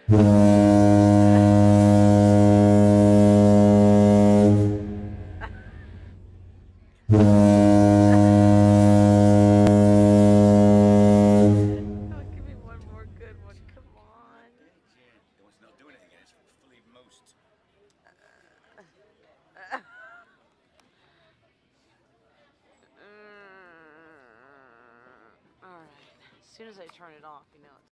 Give me one more good one. Come on. It was not doing anything. It's fully most. All right. As soon as I turn it off, you know it's